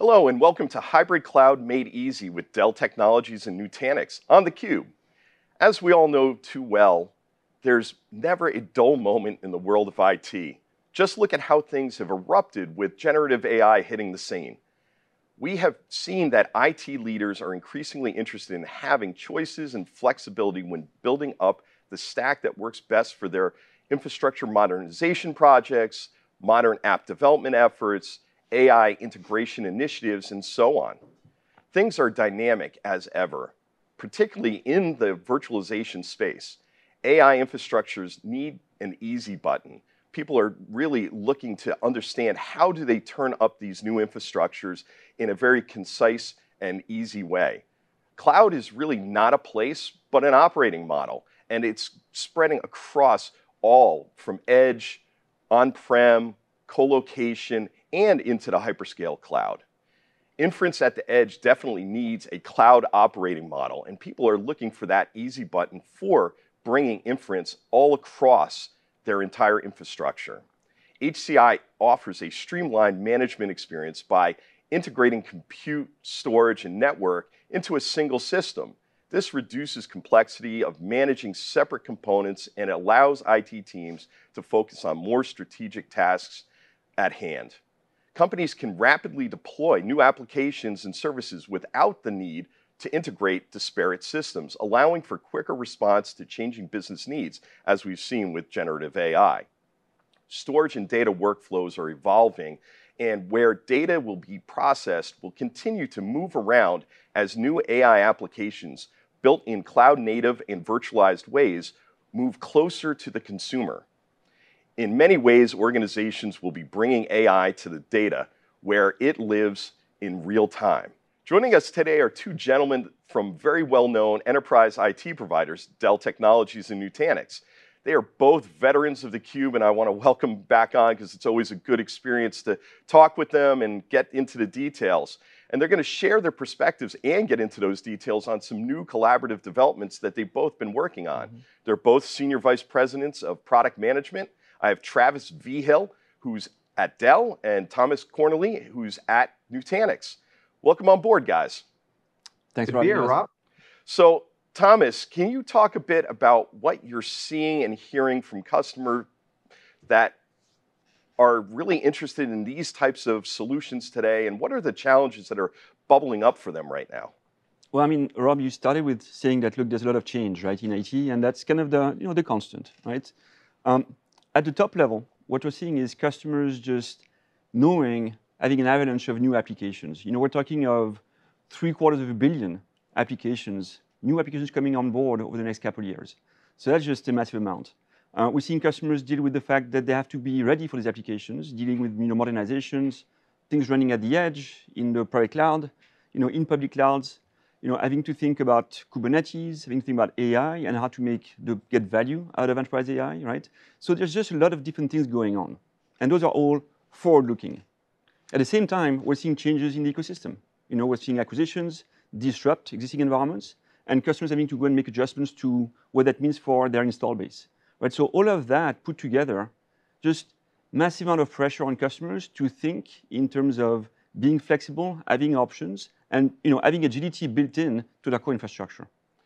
Hello and welcome to Hybrid Cloud Made Easy with Dell Technologies and Nutanix on theCUBE. As we all know too well, there's never a dull moment in the world of IT. Just look at how things have erupted with generative AI hitting the scene. We have seen that IT leaders are increasingly interested in having choices and flexibility when building up the stack that works best for their infrastructure modernization projects, modern app development efforts, AI integration initiatives, and so on. Things are dynamic as ever, particularly in the virtualization space. AI infrastructures need an easy button. People are really looking to understand how do they turn up these new infrastructures in a very concise and easy way. Cloud is really not a place, but an operating model, and it's spreading across all from edge, on-prem, co-location, and into the hyperscale cloud. Inference at the edge definitely needs a cloud operating model, and people are looking for that easy button for bringing inference all across their entire infrastructure. HCI offers a streamlined management experience by integrating compute, storage, and network into a single system. This reduces complexity of managing separate components and allows IT teams to focus on more strategic tasks at hand. Companies can rapidly deploy new applications and services without the need to integrate disparate systems, allowing for quicker response to changing business needs, as we've seen with generative AI. Storage and data workflows are evolving, and where data will be processed will continue to move around as new AI applications built in cloud-native and virtualized ways move closer to the consumer. In many ways, organizations will be bringing AI to the data where it lives in real time. Joining us today are two gentlemen from very well-known enterprise IT providers, Dell Technologies and Nutanix. They are both veterans of theCUBE, and I want to welcome back on because it's always a good experience to talk with them and get into the details. And they're going to share their perspectives and get into those details on some new collaborative developments that they've both been working on. They're both Senior Vice Presidents of Product Management. I have Travis Vigil, who's at Dell, and Thomas Cornely, who's at Nutanix. Welcome on board, guys. Thanks for being here, Rob. So, Thomas, can you talk a bit about what you're seeing and hearing from customers that are really interested in these types of solutions today, and what are the challenges that are bubbling up for them right now? Well, I mean, Rob, you started with saying that, look, there's a lot of change, right, in IT, and that's kind of the, the constant, right? At the top level, what we're seeing is customers just having an avalanche of new applications. We're talking of 750 million applications, new applications coming on board over the next couple of years. So that's just a massive amount. We're seeing customers deal with the fact that they have to be ready for these applications, dealing with modernizations, things running at the edge, in the private cloud, in public clouds, having to think about Kubernetes, having to think about AI and how to get value out of enterprise AI, right? So there's just a lot of different things going on. And those are all forward-looking. At the same time, we're seeing changes in the ecosystem. We're seeing acquisitions disrupt existing environments and customers having to go and make adjustments to what that means for their install base, right? So all of that put together, just massive amount of pressure on customers to think in terms of being flexible, having options, and having agility built in to their core infrastructure.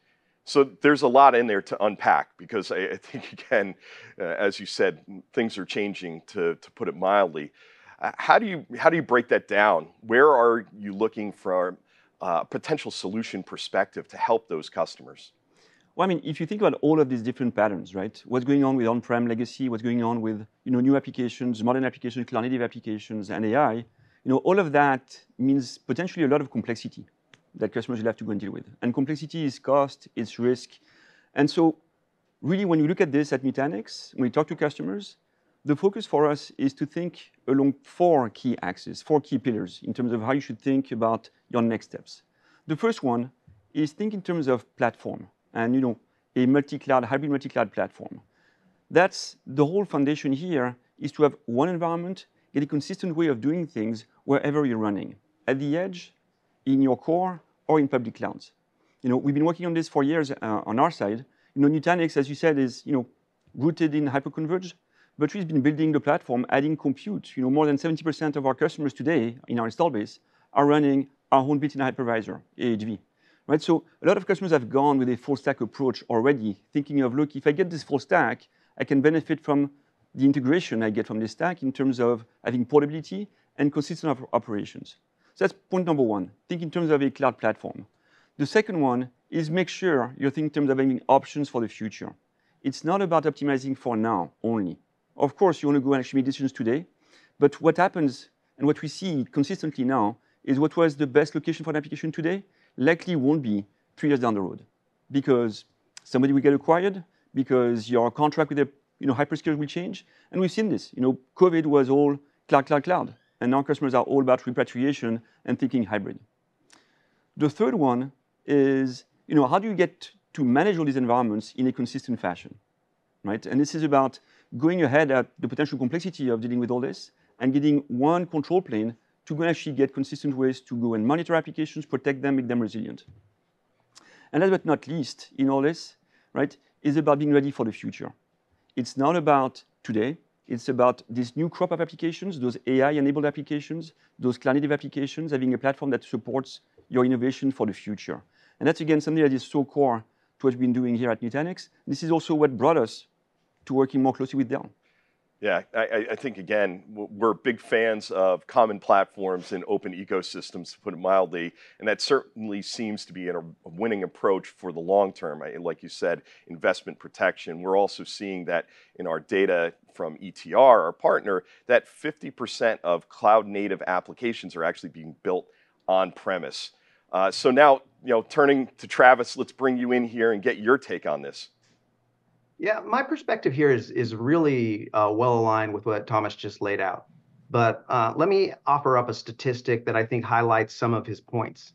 So there's a lot in there to unpack because I think, again, as you said, things are changing, to put it mildly. How do you break that down? Where are you looking for a potential solution perspective to help those customers? Well, I mean, if you think about all of these different patterns, right? What's going on with on-prem legacy, what's going on with new applications, modern applications, cloud-native applications, and AI, all of that means potentially a lot of complexity that customers will have to go and deal with. And complexity is cost, it's risk. And so really when you look at this at Nutanix, when we talk to customers, the focus for us is to think along four key axes, four key pillars in terms of how you should think about your next steps. The first one is think in terms of platform and a multi-cloud, hybrid multi-cloud platform. That's the whole foundation here is to have one environment, get a consistent way of doing things wherever you're running, at the edge, in your core, or in public clouds. We've been working on this for years on our side. Nutanix, as you said, is rooted in hyperconverged, but we've been building the platform, adding compute. More than 70% of our customers today in our install base are running our own built-in hypervisor, AHV. Right? So a lot of customers have gone with a full stack approach already, thinking of, look, if I get this full stack, I can benefit from the integration I get from this stack in terms of having portability and consistent operations. So that's point number one, think in terms of a cloud platform. The second one is make sure you think in terms of having options for the future. It's not about optimizing for now only. Of course, you want to go and actually make decisions today, but what happens and what we see consistently now is what was the best location for an application today likely won't be 3 years down the road because somebody will get acquired, because your contract with the hyperscaler will change. And we've seen this. COVID was all cloud. And now customers are all about repatriation and thinking hybrid. The third one is, how do you get to manage all these environments in a consistent fashion, right? And this is about going ahead at the potential complexity of dealing with all this and getting one control plane to go and actually get consistent ways to go and monitor applications, protect them, make them resilient. And last but not least, in all this, right, is about being ready for the future. It's not about today. It's about this new crop of applications, those AI-enabled applications, those cloud-native applications, having a platform that supports your innovation for the future. And that's, again, something that is so core to what we've been doing here at Nutanix. This is also what brought us to working more closely with Dell. Yeah, I think, again, we're big fans of common platforms and open ecosystems, to put it mildly, and that certainly seems to be a winning approach for the long term. Like you said, investment protection. We're also seeing that in our data from ETR, our partner, that 50% of cloud-native applications are actually being built on-premise. So now, turning to Travis, let's bring you in here and get your take on this. Yeah, my perspective here is really well aligned with what Thomas just laid out. But let me offer up a statistic that I think highlights some of his points.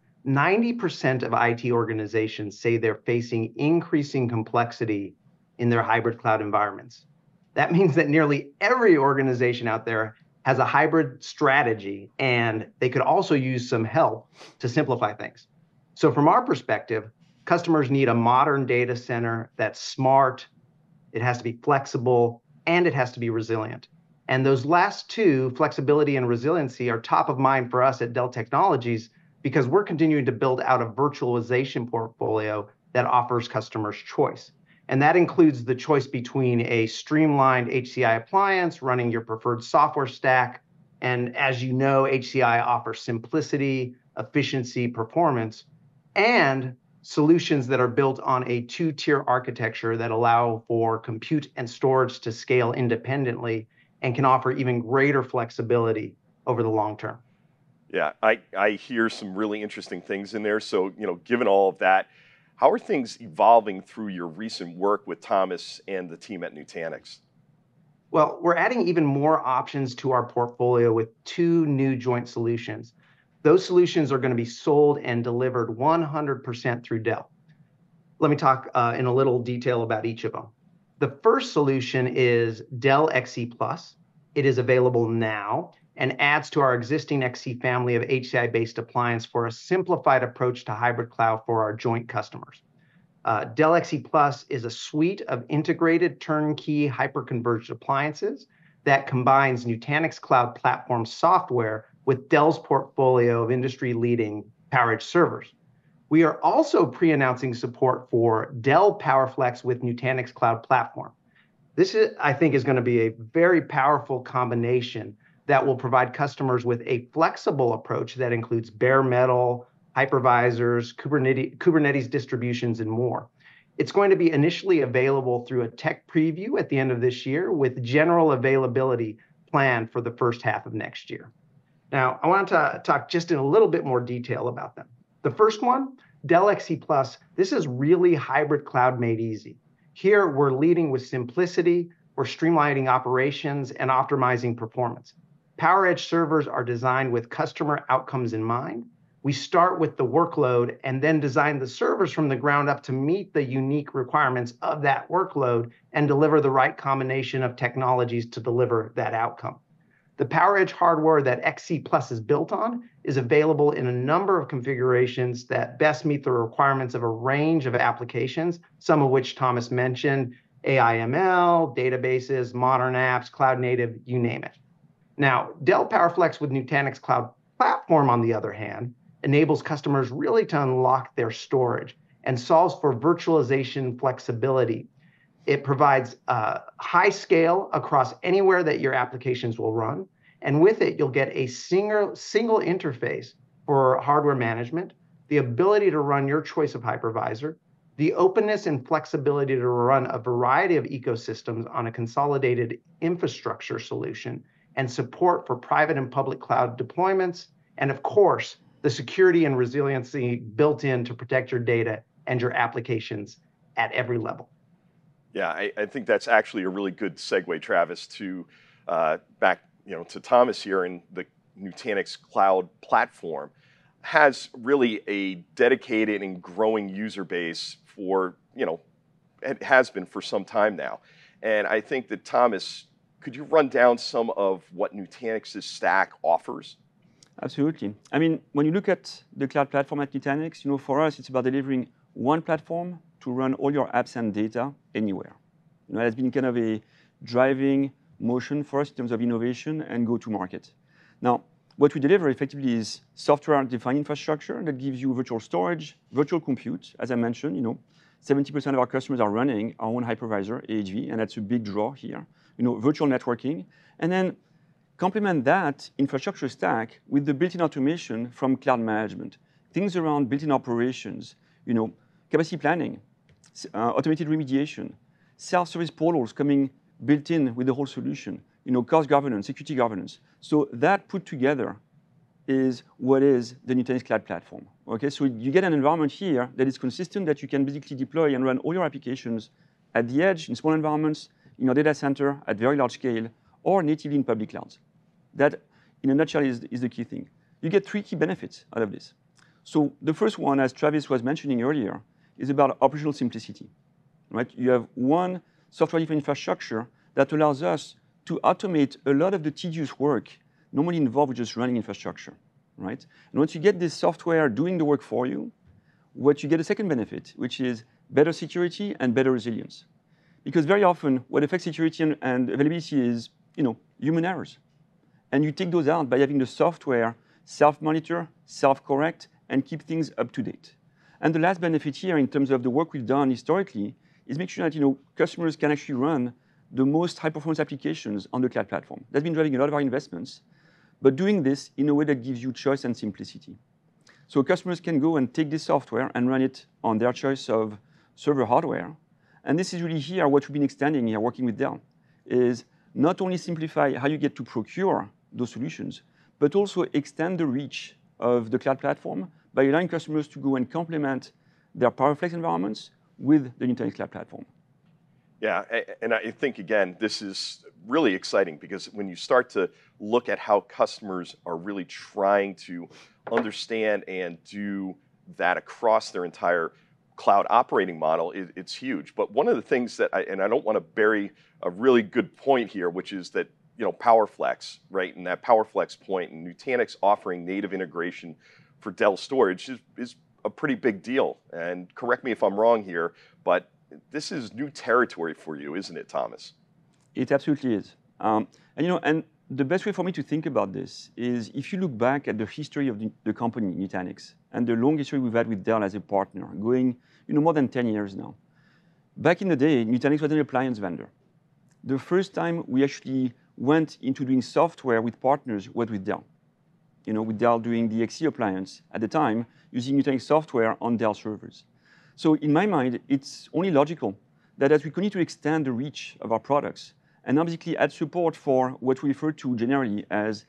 90% of IT organizations say they're facing increasing complexity in their hybrid cloud environments. That means that nearly every organization out there has a hybrid strategy, and they could also use some help to simplify things. So from our perspective, customers need a modern data center that's smart, it has to be flexible, and it has to be resilient. And those last two, flexibility and resiliency, are top of mind for us at Dell Technologies because we're continuing to build out a virtualization portfolio that offers customers choice. And that includes the choice between a streamlined HCI appliance running your preferred software stack. And as you know, HCI offers simplicity, efficiency, performance, and solutions that are built on a two-tier architecture that allow for compute and storage to scale independently and can offer even greater flexibility over the long term. Yeah, I hear some really interesting things in there. So, given all of that, how are things evolving through your recent work with Thomas and the team at Nutanix? Well, we're adding even more options to our portfolio with 2 new joint solutions. Those solutions are going to be sold and delivered 100% through Dell. Let me talk in a little detail about each of them. The first solution is Dell XC Plus. It is available now and adds to our existing XC family of HCI-based appliance for a simplified approach to hybrid cloud for our joint customers. Dell XC Plus is a suite of integrated turnkey hyperconverged appliances that combines Nutanix Cloud Platform software with Dell's portfolio of industry-leading PowerEdge servers. We are also pre-announcing support for Dell PowerFlex with Nutanix Cloud Platform. This, I think, is going to be a very powerful combination that will provide customers with a flexible approach that includes bare metal, hypervisors, Kubernetes distributions, and more. It's going to be initially available through a tech preview at the end of this year with general availability planned for the first half of next year. Now, I want to talk just in a little bit more detail about them. The first one, Dell XC Plus, this is really hybrid cloud made easy. Here, we're leading with simplicity, we're streamlining operations and optimizing performance. PowerEdge servers are designed with customer outcomes in mind. We start with the workload and then design the servers from the ground up to meet the unique requirements of that workload and deliver the right combination of technologies to deliver that outcome. The PowerEdge hardware that XC Plus is built on is available in a number of configurations that best meet the requirements of a range of applications, some of which Thomas mentioned, AI/ML, databases, modern apps, cloud native, you name it. Now, Dell PowerFlex with Nutanix Cloud platform, on the other hand, enables customers really to unlock their storage and solves for virtualization flexibility. It provides high scale across anywhere that your applications will run. And with it, you'll get a single interface for hardware management, the ability to run your choice of hypervisor, the openness and flexibility to run a variety of ecosystems on a consolidated infrastructure solution, and support for private and public cloud deployments, and of course, the security and resiliency built in to protect your data and your applications at every level. Yeah, I think that's actually a really good segue, Travis, to back to Thomas here. In the Nutanix cloud platform has really a dedicated and growing user base for, it has been for some time now. And I think that, Thomas, could you run down some of what Nutanix's stack offers? Absolutely. I mean, when you look at the cloud platform at Nutanix, for us, it's about delivering one platform to run all your apps and data anywhere. That's been kind of a driving motion for us in terms of innovation and go-to-market. Now, what we deliver effectively is software-defined infrastructure that gives you virtual storage, virtual compute. As I mentioned, 70% of our customers are running our own hypervisor, AHV, and that's a big draw here. Virtual networking, and then complement that infrastructure stack with the built-in automation from cloud management. Things around built-in operations, capacity planning, automated remediation, self-service portals coming built in with the whole solution, cost governance, security governance. So that put together is what is the Nutanix cloud platform. Okay, so you get an environment here that is consistent, that you can basically deploy and run all your applications at the edge, in small environments, in your data center, at very large scale, or natively in public clouds. That, in a nutshell, is the key thing. You get three key benefits out of this. So the first one, as Travis was mentioning earlier, is about operational simplicity. Right? You have one software-defined infrastructure that allows us to automate a lot of the tedious work normally involved with just running infrastructure. Right? And once you get this software doing the work for you, what you get a second benefit, which is better security and better resilience. Because very often, what affects security and availability is, human errors. And you take those out by having the software self-monitor, self-correct, and keep things up to date. And the last benefit here, in terms of the work we've done historically, is make sure that customers can actually run the most high-performance applications on the cloud platform. That's been driving a lot of our investments, but doing this in a way that gives you choice and simplicity. So customers can go and take this software and run it on their choice of server hardware. And this is really here what we've been extending here, working with Dell, is not only simplify how you get to procure those solutions, but also extend the reach of the cloud platform by allowing customers to go and complement their PowerFlex environments with the Nutanix cloud platform. Yeah, and I think, again, this is really exciting because when you start to look at how customers are really trying to understand and do that across their entire cloud operating model, it's huge. But one of the things that, I don't want to bury a really good point here, which is that, PowerFlex, right? And that PowerFlex point, and Nutanix offering native integration for Dell storage is a pretty big deal. And correct me if I'm wrong here, but this is new territory for you, isn't it, Thomas? It absolutely is. And the best way for me to think about this is if you look back at the history of the company, Nutanix, and the long history we've had with Dell as a partner, going more than 10 years now. Back in the day, Nutanix was an appliance vendor. The first time we actually went into doing software with partners was with Dell. With Dell doing the XC appliance at the time, using Nutanix software on Dell servers. So in my mind, it's only logical that as we continue to extend the reach of our products, and basically add support for what we refer to generally as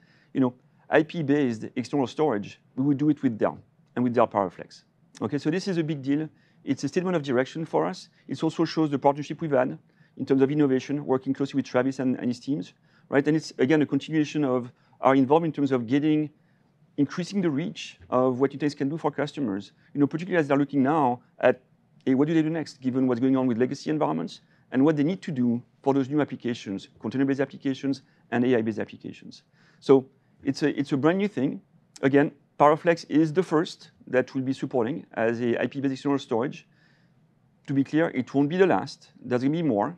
IP-based external storage, we would do it with Dell and with Dell PowerFlex. Okay, so this is a big deal. It's a statement of direction for us. It also shows the partnership we've had in terms of innovation, working closely with Travis and his teams, right? And it's, again, a continuation of our involvement in terms of increasing the reach of what Nutanix can do for customers, particularly as they're looking now at what do they do next, given what's going on with legacy environments, and what they need to do for those new applications, container-based applications and AI-based applications. So it's a brand new thing. Again, PowerFlex is the first that we'll be supporting as a IP-based external storage. To be clear, it won't be the last. There's going to be more.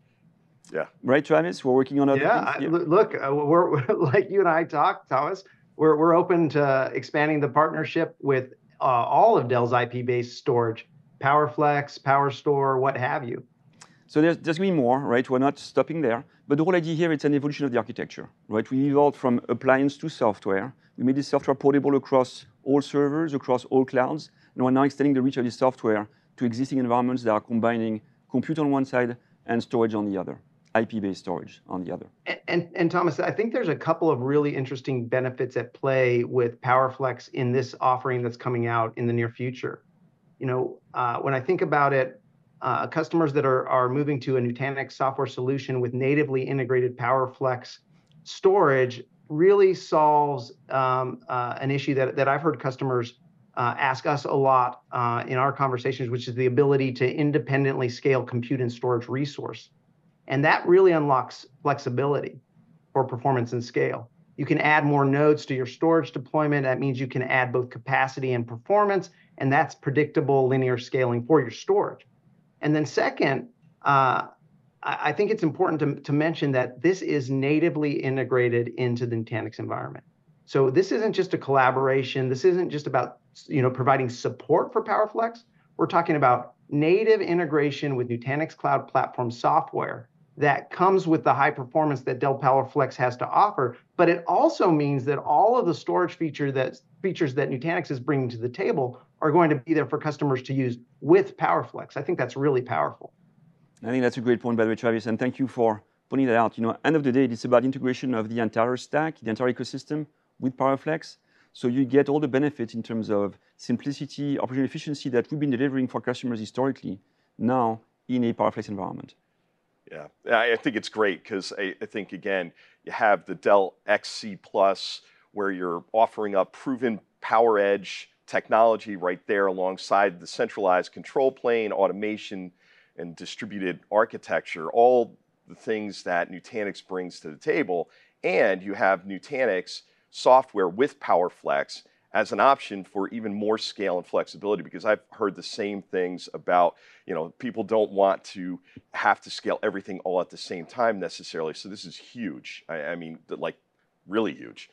Yeah. Right, Travis? We're working on other things. Yeah, look, we're like you and I talked, Thomas. we're open to expanding the partnership with all of Dell's IP-based storage, PowerFlex, PowerStore, what have you. So there's going to be more, right? We're not stopping there. But the whole idea here, it's an evolution of the architecture, right? We evolved from appliance to software. We made this software portable across all servers, across all clouds. And we're now extending the reach of this software to existing environments that are combining compute on one side and storage on the other, IP-based storage on the other. And Thomas, I think there's a couple of really interesting benefits at play with PowerFlex in this offering that's coming out in the near future. You know, when I think about it, customers that are moving to a Nutanix software solution with natively integrated PowerFlex storage really solves an issue that I've heard customers ask us a lot in our conversations, which is the ability to independently scale compute and storage resource. And that really unlocks flexibility for performance and scale. You can add more nodes to your storage deployment. That means you can add both capacity and performance, and that's predictable linear scaling for your storage. And then second, I think it's important to mention that this is natively integrated into the Nutanix environment. So this isn't just a collaboration. This isn't just about providing support for PowerFlex. We're talking about native integration with Nutanix Cloud Platform software that comes with the high performance that Dell PowerFlex has to offer. But it also means that all of the storage features that Nutanix is bringing to the table are going to be there for customers to use with PowerFlex. I think that's really powerful. I think that's a great point, by the way, Travis, and thank you for pointing that out. End of the day, it's about integration of the entire stack, the entire ecosystem with PowerFlex. So you get all the benefits in terms of simplicity, operational efficiency that we've been delivering for customers historically, now in a PowerFlex environment. Yeah, I think it's great because I think, again, you have the Dell XC Plus where you're offering up proven power edge technology right there alongside the centralized control plane, automation, and distributed architecture, all the things that Nutanix brings to the table. And you have Nutanix software with PowerFlex as an option for even more scale and flexibility, because I've heard the same things about, people don't want to have to scale everything all at the same time necessarily. So this is huge. I mean, like really huge.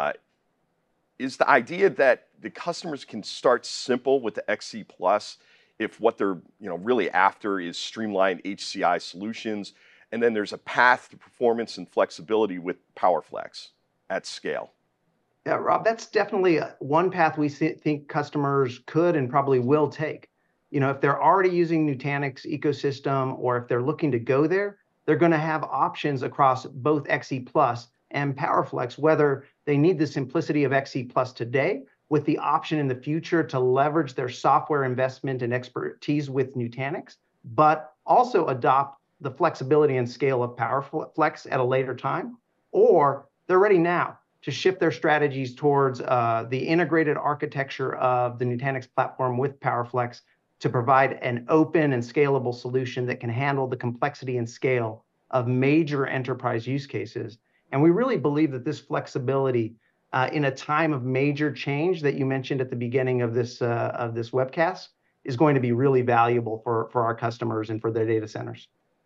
Is the idea that the customers can start simple with the XC Plus if what they're really after is streamlined HCI solutions, and then there's a path to performance and flexibility with PowerFlex at scale? Yeah, Rob, that's definitely one path we think customers could and probably will take. If they're already using Nutanix ecosystem, or if they're looking to go there, they're going to have options across both XE Plus and PowerFlex, whether they need the simplicity of XE Plus today with the option in the future to leverage their software investment and expertise with Nutanix, but also adopt the flexibility and scale of PowerFlex at a later time, or they're ready now to shift their strategies towards the integrated architecture of the Nutanix platform with PowerFlex to provide an open and scalable solution that can handle the complexity and scale of major enterprise use cases. And we really believe that this flexibility in a time of major change that you mentioned at the beginning of this webcast is going to be really valuable for our customers and for their data centers.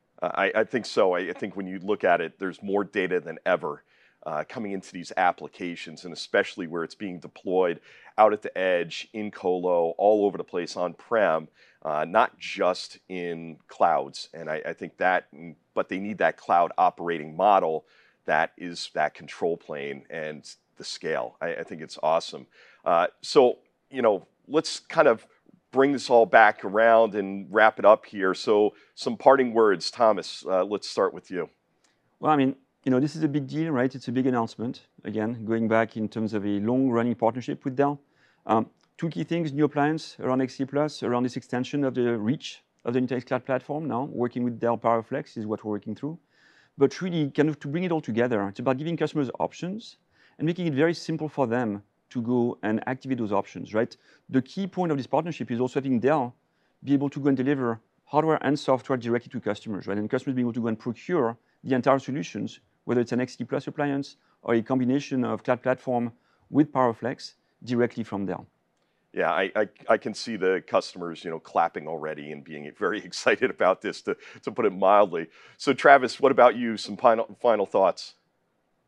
I think so. I think when you look at it, there's more data than ever coming into these applications, and especially where it's being deployed out at the edge, in colo, all over the place on-prem, not just in clouds. And I think that, but they need that cloud operating model that is that control plane and the scale. I think it's awesome. So, let's kind of bring this all back around and wrap it up here. So some parting words, Thomas, let's start with you. Well, I mean, this is a big deal, right? It's a big announcement. Again, going back in terms of a long-running partnership with Dell. Two key things: new appliance around XC Plus, around this extension of the reach of the Nutanix Cloud Platform. Now, working with Dell PowerFlex is what we're working through. But really, kind of to bring it all together, it's about giving customers options and making it very simple for them to go and activate those options, right? The key point of this partnership is also having Dell be able to go and deliver hardware and software directly to customers, right? And customers being able to go and procure the entire solutions, whether it's an XT Plus appliance or a combination of Cloud Platform with PowerFlex directly from Dell. Yeah, I can see the customers, clapping already and being very excited about this, to put it mildly. So Travis, what about you? Some final thoughts?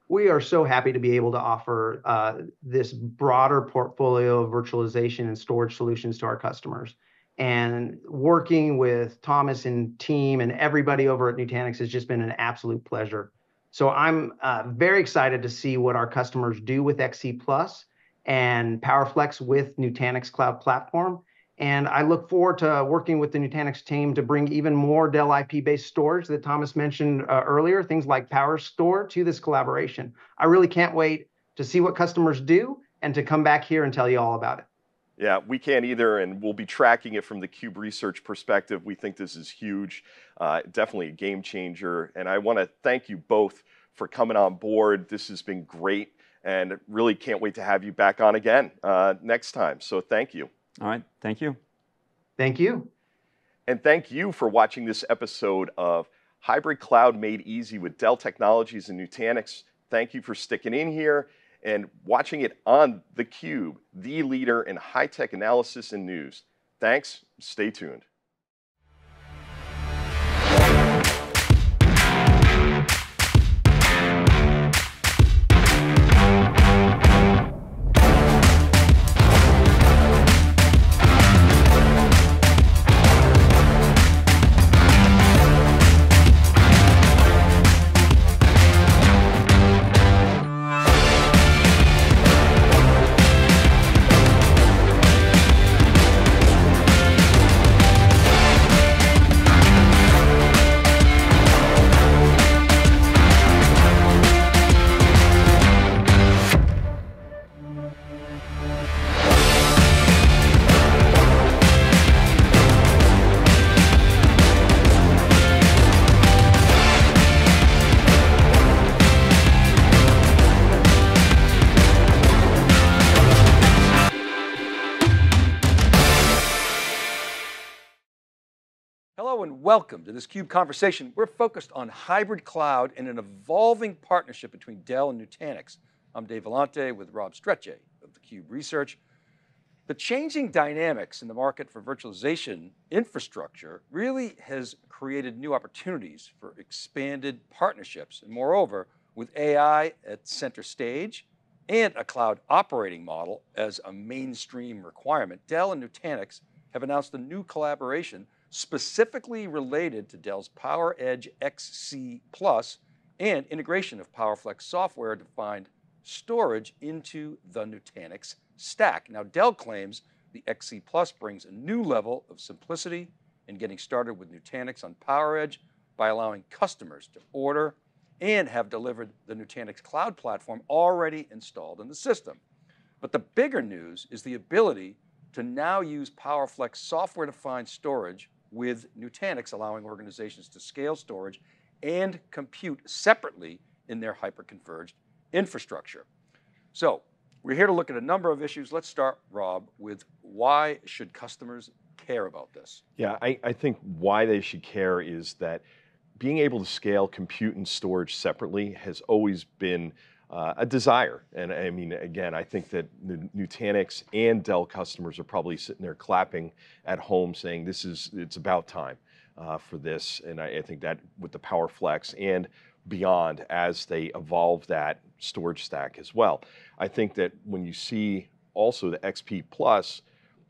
we are so happy to be able to offer this broader portfolio of virtualization and storage solutions to our customers. And working with Thomas and team and everybody over at Nutanix has just been an absolute pleasure. So I'm very excited to see what our customers do with XC Plus and PowerFlex with Nutanix Cloud Platform. And I look forward to working with the Nutanix team to bring even more Dell IP-based storage that Thomas mentioned earlier, things like PowerStore, to this collaboration. I really can't wait to see what customers do and to come back here and tell you all about it. Yeah, we can't either, and we'll be tracking it from the CUBE research perspective. We think this is huge, definitely a game changer. And I want to thank you both for coming on board. This has been great, and really can't wait to have you back on again next time. So thank you. All right, thank you. Thank you. And thank you for watching this episode of Hybrid Cloud Made Easy with Dell Technologies and Nutanix. Thank you for sticking in here and watching it on theCUBE, the leader in high-tech analysis and news. Thanks, stay tuned. Hello and welcome to this CUBE conversation. We're focused on hybrid cloud and an evolving partnership between Dell and Nutanix. I'm Dave Vellante with Rob Strechay of theCUBE Research. The changing dynamics in the market for virtualization infrastructure really has created new opportunities for expanded partnerships. And moreover, with AI at center stage and a cloud operating model as a mainstream requirement, Dell and Nutanix have announced a new collaboration specifically related to Dell's PowerEdge XC Plus and integration of PowerFlex software-defined storage into the Nutanix stack. Now, Dell claims the XC Plus brings a new level of simplicity in getting started with Nutanix on PowerEdge by allowing customers to order and have delivered the Nutanix cloud platform already installed in the system. But the bigger news is the ability to now use PowerFlex software-defined storage with Nutanix, allowing organizations to scale storage and compute separately in their hyper-converged infrastructure. So we're here to look at a number of issues. Let's start, Rob, with why should customers care about this? Yeah, I think why they should care is that being able to scale compute and storage separately has always been a desire. And I mean, again, I think that Nutanix and Dell customers are probably sitting there clapping at home saying it's about time for this. And I think that with the PowerFlex and beyond as they evolve that storage stack as well. I think that when you see also the XP Plus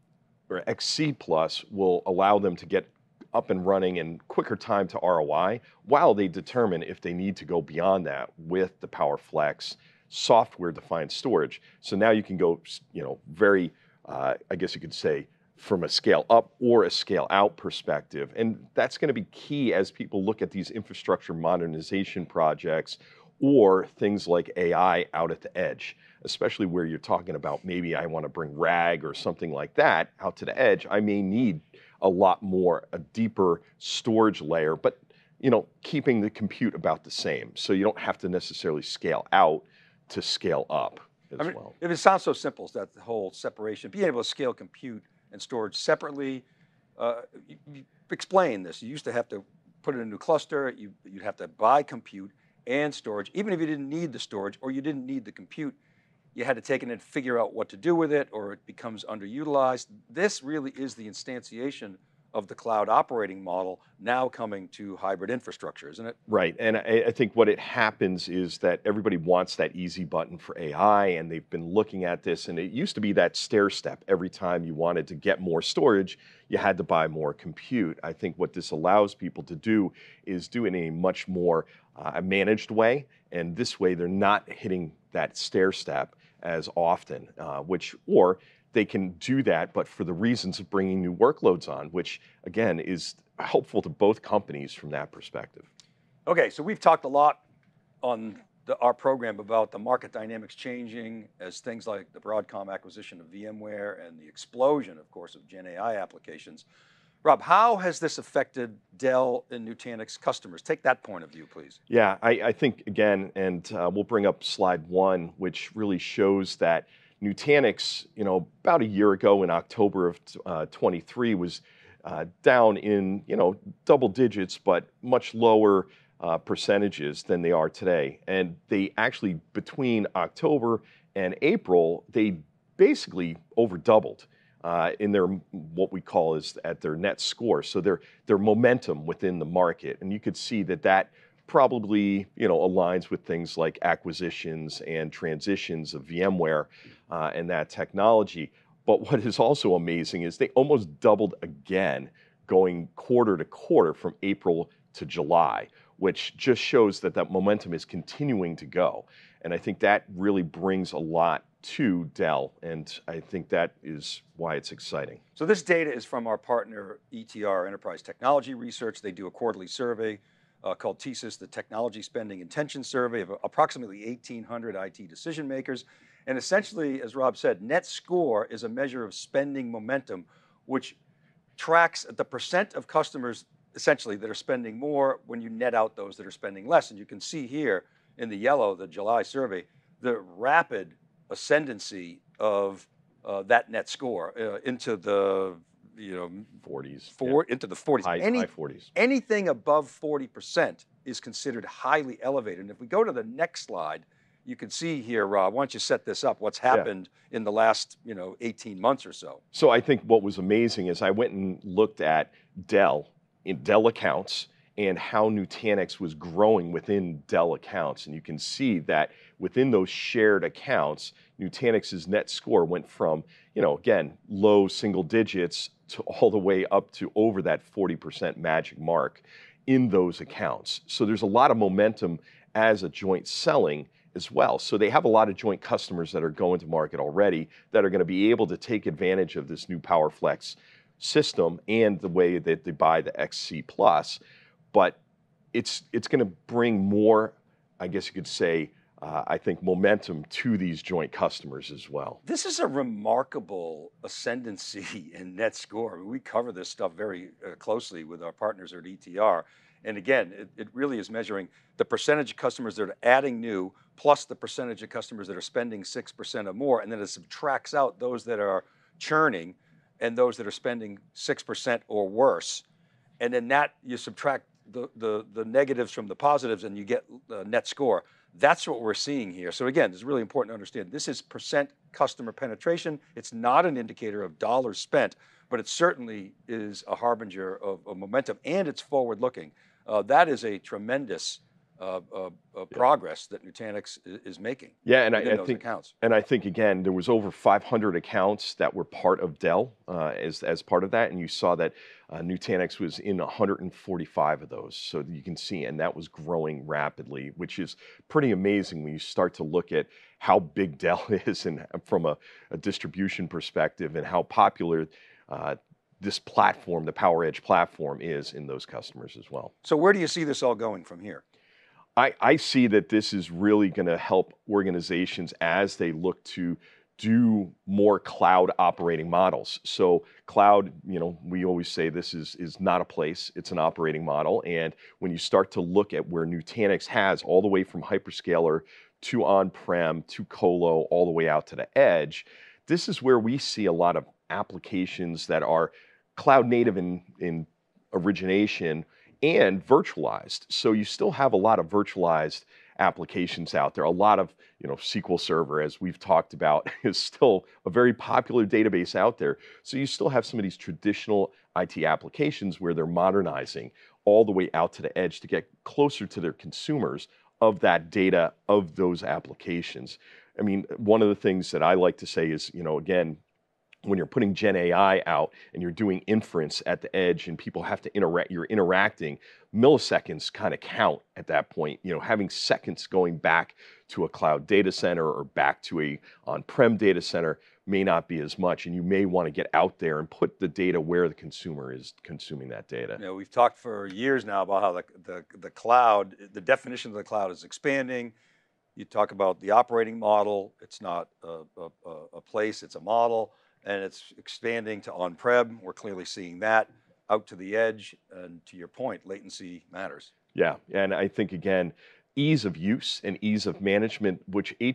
or XC Plus will allow them to get up and running in quicker time to ROI while they determine if they need to go beyond that with the PowerFlex software-defined storage. So now you can go, very, I guess you could say, from a scale up or a scale out perspective. And that's going to be key as people look at these infrastructure modernization projects or things like AI out at the edge, especially where you're talking about maybe I want to bring RAG or something like that out to the edge. I may need a lot more, a deeper storage layer, but keeping the compute about the same. So you don't have to necessarily scale out to scale up as well. If it sounds so simple as that, the whole separation, being able to scale compute and storage separately, you explain this. You used to have to put it in a new cluster, you'd have to buy compute and storage, even if you didn't need the storage or you didn't need the compute, you had to take it and figure out what to do with it, or it becomes underutilized. This really is the instantiation of the cloud operating model now coming to hybrid infrastructure, isn't it? Right, and I think what it happens is that everybody wants that easy button for AI, and they've been looking at this, and it used to be that stair step. Every time you wanted to get more storage, you had to buy more compute. I think what this allows people to do is do it in a much more managed way, and this way they're not hitting that stair step as often, or they can do that, but for the reasons of bringing new workloads on, which again is helpful to both companies from that perspective. Okay, so we've talked a lot on our program about the market dynamics changing as things like the Broadcom acquisition of VMware and the explosion, of course, of Gen AI applications. Rob, how has this affected Dell and Nutanix customers? Take that point of view, please. Yeah, I think again, and we'll bring up slide 1, which really shows that Nutanix, about a year ago in October of 23 was down in, double digits, but much lower percentages than they are today. And they actually, between October and April, they basically over doubled in their, what we call is at their net score. So their momentum within the market. And you could see that probably, aligns with things like acquisitions and transitions of VMware and that technology. But what is also amazing is they almost doubled again, going quarter to quarter from April to July, which just shows that momentum is continuing to go. And I think that really brings a lot to Dell, and I think that is why it's exciting. So this data is from our partner ETR, Enterprise Technology Research. They do a quarterly survey called TSIS, the Technology Spending Intention Survey of approximately 1,800 IT decision makers. And essentially, as Rob said, net score is a measure of spending momentum, which tracks the percent of customers essentially that are spending more when you net out those that are spending less. And you can see here in the yellow, the July survey, the rapid ascendancy of that net score into the 40s, into the 40s. High 40s. Anything above 40% is considered highly elevated. And if we go to the next slide, you can see here, Rob, why don't you set this up, what's happened in the last 18 months or so. So I think what was amazing is I went and looked at Dell in Dell accounts and how Nutanix was growing within Dell accounts. And you can see that within those shared accounts, Nutanix's net score went from, again, low single digits to all the way up to over that 40% magic mark in those accounts. So there's a lot of momentum as a joint selling as well. So they have a lot of joint customers that are going to market already that are going to be able to take advantage of this new PowerFlex system and the way that they buy the XC Plus. But it's going to bring more, I guess you could say, I think, momentum to these joint customers as well. This is a remarkable ascendancy in net score. I mean, we cover this stuff very closely with our partners at ETR. And again, it really is measuring the percentage of customers that are adding new, plus the percentage of customers that are spending 6% or more, and then it subtracts out those that are churning and those that are spending 6% or worse. And then that, you subtract the negatives from the positives and you get the net score. That's what we're seeing here. So again, it's really important to understand this is percent customer penetration. It's not an indicator of dollars spent, but it certainly is a harbinger of momentum, and it's forward looking. That is a tremendous progress that Nutanix is making. Yeah, and I think again, there was over 500 accounts that were part of Dell as part of that, and you saw that Nutanix was in 145 of those. So you can see, and that was growing rapidly, which is pretty amazing when you start to look at how big Dell is, and from a distribution perspective, and how popular this platform, the PowerEdge platform, is in those customers as well. So where do you see this all going from here? I see that this is really going to help organizations as they look to do more cloud operating models. So cloud, we always say this is not a place, it's an operating model. And when you start to look at where Nutanix has all the way from hyperscaler to on-prem to colo, all the way out to the edge, this is where we see a lot of applications that are cloud native in origination and virtualized. So you still have a lot of virtualized applications out there. A lot of, SQL Server, as we've talked about, is still a very popular database out there. So you still have some of these traditional IT applications where they're modernizing all the way out to the edge to get closer to their consumers of that data of those applications. I mean, one of the things that I like to say is, again, when you're putting Gen AI out and you're doing inference at the edge and people have to interact, you're interacting, milliseconds kind of count at that point. Having seconds going back to a cloud data center or back to a on-prem data center may not be as much, and you may want to get out there and put the data where the consumer is consuming that data. We've talked for years now about how the cloud, the definition of the cloud is expanding. You talk about the operating model. It's not a place, it's a model. And it's expanding to on-prem. We're clearly seeing that out to the edge. And to your point, latency matters. Yeah, and I think, again, ease of use and ease of management, which the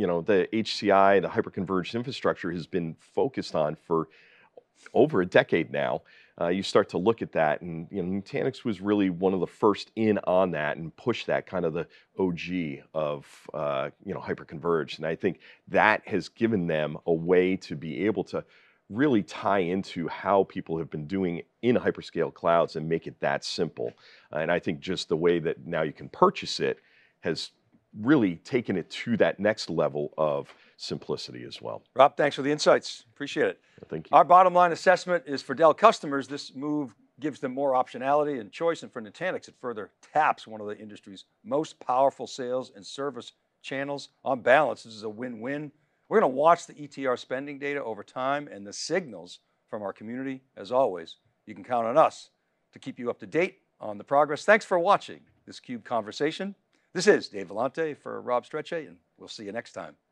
HCI, the hyperconverged infrastructure, has been focused on for over a decade now. You start to look at that, and Nutanix was really one of the first in on that and pushed that, kind of the OG of hyperconverged. And I think that has given them a way to be able to really tie into how people have been doing in hyperscale clouds and make it that simple. And I think just the way that now you can purchase it has really taken it to that next level of simplicity as well. Rob, thanks for the insights. Appreciate it. Thank you. Our bottom line assessment is for Dell customers, this move gives them more optionality and choice, and for Nutanix, it further taps one of the industry's most powerful sales and service channels. On balance, this is a win-win. We're going to watch the ETR spending data over time and the signals from our community. As always, you can count on us to keep you up to date on the progress. Thanks for watching this CUBE conversation. This is Dave Vellante for Rob Strechay, and we'll see you next time.